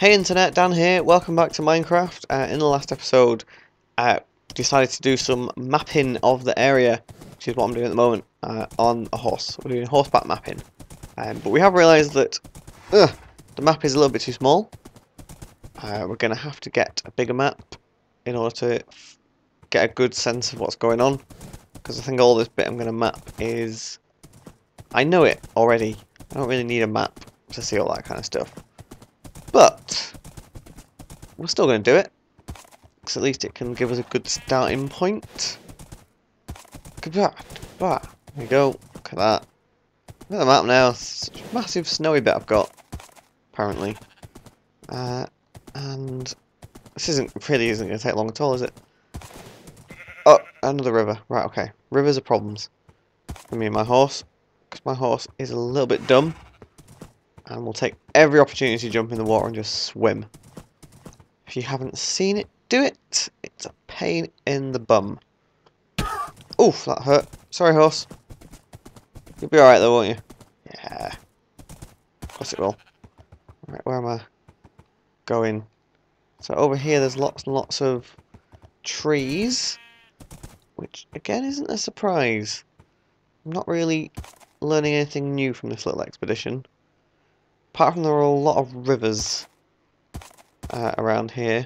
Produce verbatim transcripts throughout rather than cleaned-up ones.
Hey Internet, Dan here, welcome back to Minecraft. Uh, in the last episode, I uh, decided to do some mapping of the area, which is what I'm doing at the moment, uh, on a horse. We're doing horseback mapping. Um, but we have realised that uh, the map is a little bit too small. Uh, we're going to have to get a bigger map in order to get a good sense of what's going on. Because I think all this bit I'm going to map is... I know it already. I don't really need a map to see all that kind of stuff. But we're still going to do it, because at least it can give us a good starting point. There we go. Look at that. Look at the map now. It's a massive snowy bit I've got, apparently. Uh, and this isn't really isn't going to take long at all, is it? Oh, another river. Right, okay. Rivers are problems for me and my horse, because my horse is a little bit dumb. And we'll take every opportunity to jump in the water and just swim. If you haven't seen it, do it. It's a pain in the bum. Oof, that hurt. Sorry, horse. You'll be alright though, won't you? Yeah. Of course it will. Right, where am I going? So over here there's lots and lots of trees. Which, again, isn't a surprise. I'm not really learning anything new from this little expedition. Apart from there are a lot of rivers uh, around here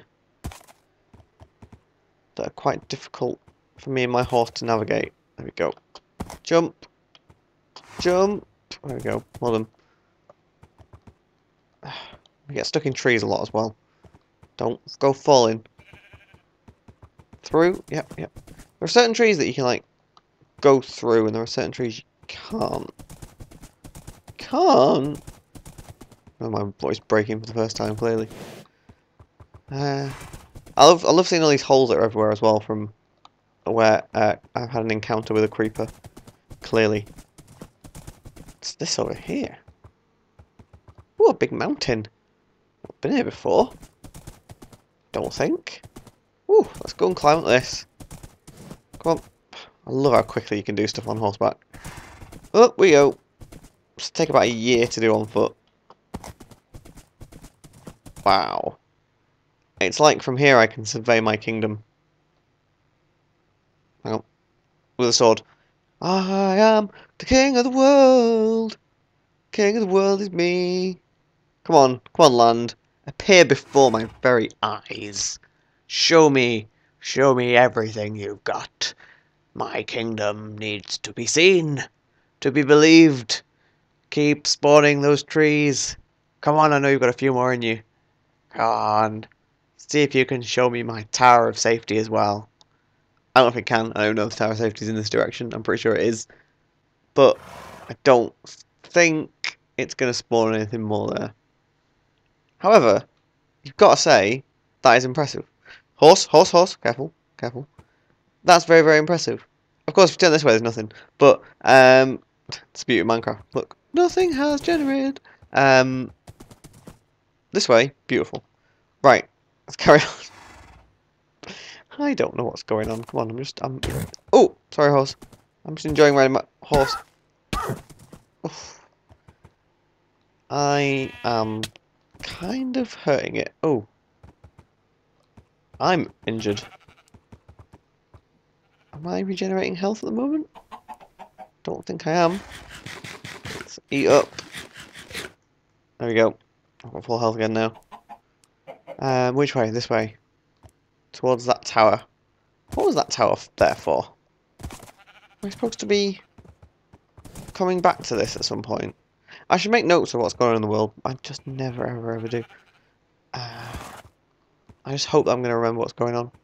that are quite difficult for me and my horse to navigate. There we go. Jump. Jump. There we go. Well done. We get stuck in trees a lot as well. Don't go falling. Through. Yep, yep. There are certain trees that you can, like, go through, and there are certain trees you can't. Can't? Oh, my voice breaking for the first time, clearly. Uh, I love I love seeing all these holes that are everywhere as well from where uh, I've had an encounter with a creeper. Clearly. What's this over here? Ooh, a big mountain. I've been here before. Don't think. Ooh, let's go and climb up this. Come on. I love how quickly you can do stuff on horseback. Up we go. It's take about a year to do on foot. Wow. It's like from here I can survey my kingdom. Hang on. With a sword. I am the king of the world. King of the world is me. Come on. Come on, land. Appear before my very eyes. Show me. Show me everything you've got. My kingdom needs to be seen. To be believed. Keep spawning those trees. Come on, I know you've got a few more in you. Come on. See if you can show me my tower of safety as well. I don't know if it can. I don't know if the tower of safety is in this direction. I'm pretty sure it is. But I don't think it's going to spawn anything more there. However, you've got to say, that is impressive. Horse, horse, horse. Careful, careful. That's very, very impressive. Of course, if you turn this way, there's nothing. But, um, it's the beauty of Minecraft. Look, nothing has generated. Um, this way, beautiful. Right, let's carry on. I don't know what's going on. Come on, I'm just... I'm... Oh, sorry, horse. I'm just enjoying riding my horse. Oof. I am kind of hurting it. Oh. I'm injured. Am I regenerating health at the moment? Don't think I am. Let's eat up. There we go. I've got full health again now. Um, which way? This way. Towards that tower. What was that tower there for? Am I supposed to be coming back to this at some point? I should make notes of what's going on in the world. I just never, ever, ever do. Uh, I just hope that I'm going to remember what's going on.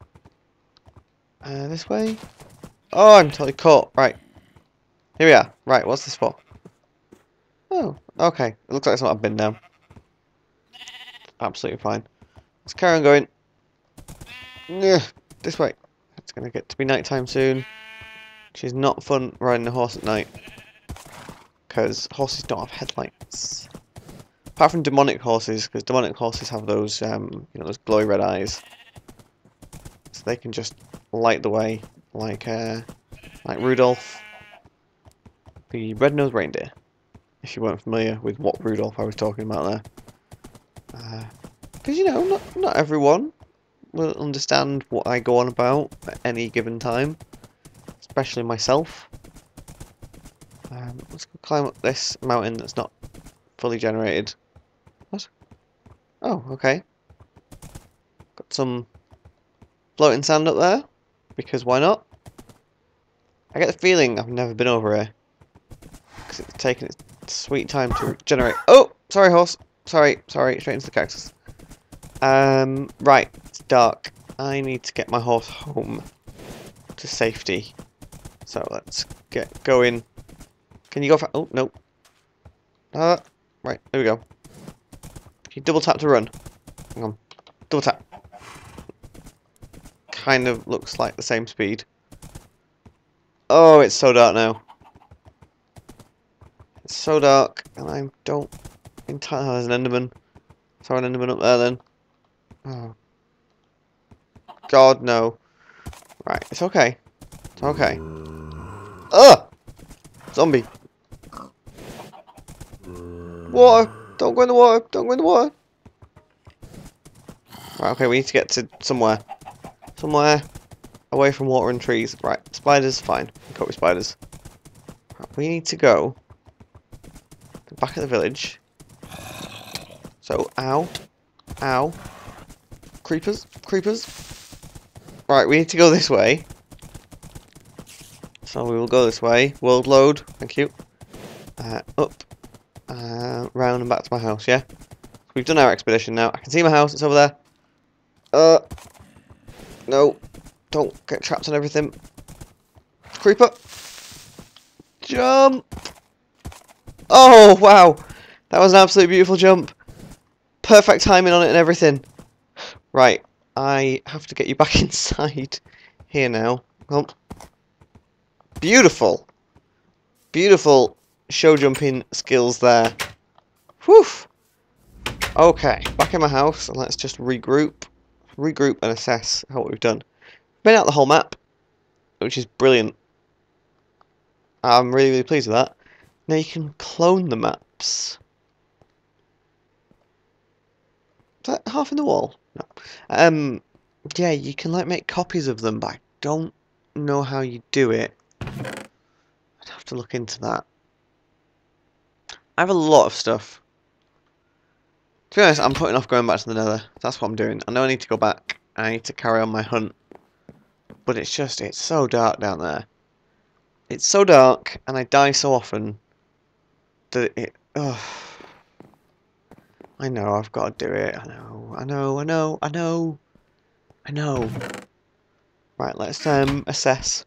Uh, this way? Oh, I'm totally caught. Right. Here we are. Right, what's this for? Oh, okay. It looks like it's not a bin now. Absolutely fine. Let's carry on going. Ugh, this way. It's going to get to be night time soon. Which is not fun riding a horse at night. Because horses don't have headlights. Apart from demonic horses, because demonic horses have those, um, you know, those glowy red eyes. So they can just light the way, like, uh, like Rudolph, the red-nosed reindeer. If you weren't familiar with what Rudolph I was talking about there. Because, uh, you know, not, not everyone will understand what I go on about at any given time. Especially myself. Um, let's go climb up this mountain that's not fully generated. What? Oh, okay. Got some floating sand up there. Because why not? I get the feeling I've never been over here. Because it's taken its sweet time to generate. Oh! Sorry, horse. Sorry, sorry. Straight into the cactus. Um, right. It's dark. I need to get my horse home to safety. So let's get going. Can you go for... Oh, no. Uh, right, there we go. Can you double tap to run? Hang on. Double tap. Kind of looks like the same speed. Oh, it's so dark now. It's so dark, and I don't entirely... Oh, there's an Enderman. Saw an Enderman up there then. Oh. God, no. Right, it's okay. It's okay. Ugh! Zombie. Water! Don't go in the water! Don't go in the water! Right, okay, we need to get to somewhere. Somewhere away from water and trees. Right, spiders, fine. We can cope with spiders. Right, we need to go to the back of the village. So, ow. Ow. Creepers. Creepers. Right, we need to go this way. So we will go this way. World load. Thank you. Uh, up. Uh, round and back to my house, yeah? We've done our expedition now. I can see my house. It's over there. Uh. No. Don't get trapped on everything. Creeper. Jump. Oh, wow. That was an absolutely beautiful jump. Perfect timing on it and everything. Right. I have to get you back inside here now. Well, beautiful. Beautiful show jumping skills there. Whew. Okay, back in my house, and let's just regroup. Regroup and assess how what we've done. Made out the whole map, which is brilliant. I'm really, really pleased with that. Now you can clone the maps. Is that half in the wall? No. Um, yeah, you can like make copies of them, but I don't know how you do it. I'd have to look into that. I have a lot of stuff. To be honest, I'm putting off going back to the Nether. That's what I'm doing. I know I need to go back. I need to carry on my hunt. But it's just, it's so dark down there. It's so dark, and I die so often that it... Ugh. I know, I've got to do it. I know, I know, I know, I know. I know. Right, let's um assess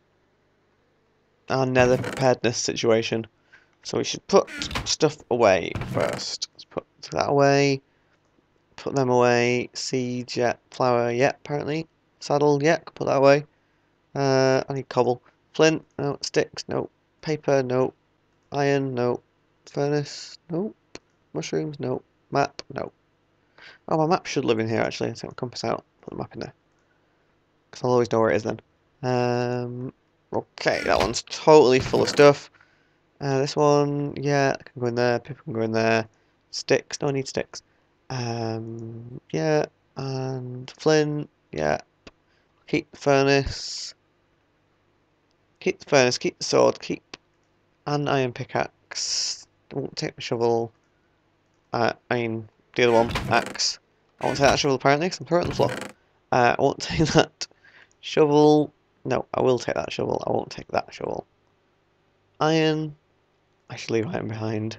our Nether preparedness situation. So we should put stuff away first. Let's put that away. Put them away. Seed, yeah. Flour, yeah, apparently. Saddle, yeah, put that away. Uh, I need cobble. Flint, no. Sticks, no. Paper, no. Iron, no. Furnace, no. Mushrooms, no. Map, no. Oh, my map should live in here actually. Let's take my compass out. Put the map in there. Because I'll always know where it is then. Um, okay, that one's totally full of stuff. Uh, this one, yeah, I can go in there. Paper can go in there. Sticks, no, I need sticks. Um, yeah, and flint, yeah. Keep the furnace. Keep the furnace, keep the sword, keep an iron pickaxe. I won't take the shovel. Uh, I mean, the other one, axe. I won't take that shovel apparently, because I'm throwing it on the floor. Uh, I won't take that shovel. No, I will take that shovel. I won't take that shovel. Iron. I should leave iron behind.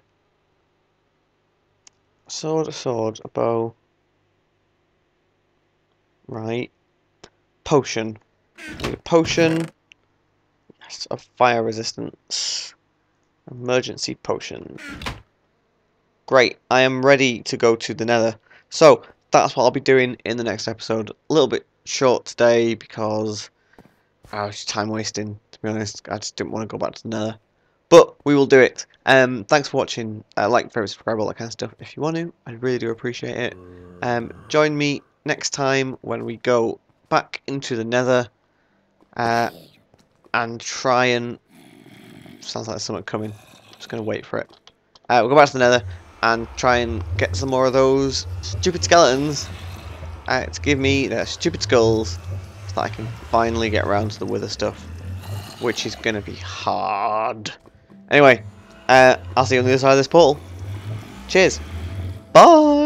Sword, a sword, a bow. Right. Potion. A potion. Yes, of fire resistance. Emergency potion. Great. I am ready to go to the Nether. So, that's what I'll be doing in the next episode. A little bit short today because I was time wasting, to be honest. I just didn't want to go back to the Nether. But we will do it. Um, thanks for watching. Uh, like, favorite, subscribe, all that kind of stuff. If you want to, I really do appreciate it. Um, join me next time when we go back into the Nether uh, and try and... Sounds like there's something coming. I'm just going to wait for it. Uh, we'll go back to the Nether and try and get some more of those stupid skeletons uh, to give me their stupid skulls so that I can finally get around to the wither stuff, which is going to be hard. Anyway, uh, I'll see you on the other side of this portal. Cheers. Bye.